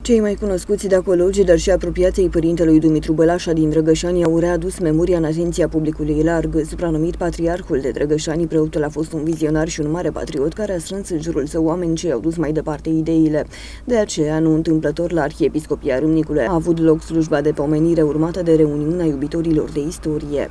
Cei mai cunoscuți de acolo, dar și apropiații părintelui Dumitru Bălașa din Drăgășani au readus memoria în atenția publicului larg. Supranumit Patriarhul de Drăgășani, preotul a fost un vizionar și un mare patriot care a strâns în jurul său oameni ce au dus mai departe ideile. De aceea, nu întâmplător, la Arhiepiscopia Râmnicului a avut loc slujba de pomenire urmată de reuniunea iubitorilor de istorie.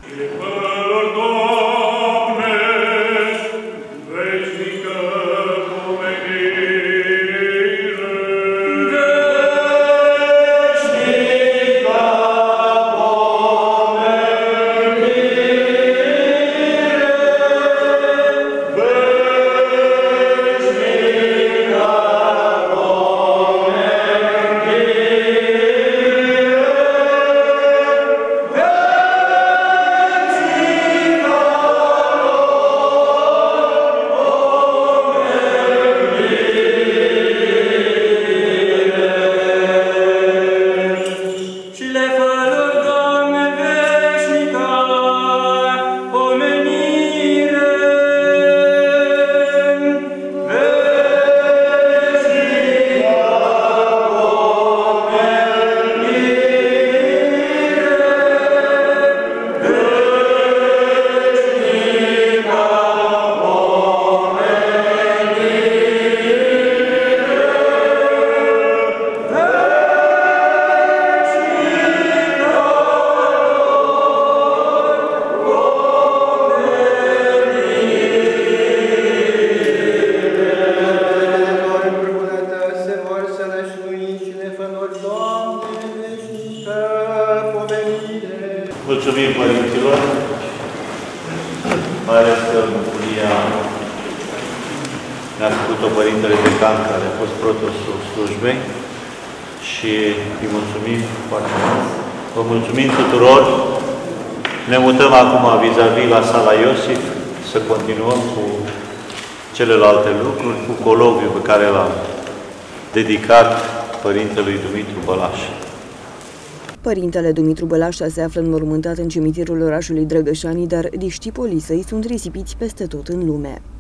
Mulțumim părinților, mai ales că bucuria ne-a făcut-o Părintele Decan, care a fost protosul slujbei, și îi mulțumim foarte mult. Vă mulțumim tuturor. Ne mutăm acum vis-a-vis la sala Iosif să continuăm cu celelalte lucruri, cu coloviul pe care l-am dedicat Părintelui Dumitru Bălașa. Părintele Dumitru Bălașa se află înmormântat în cimitirul orașului Drăgășani, dar discipolii săi sunt risipiți peste tot în lume.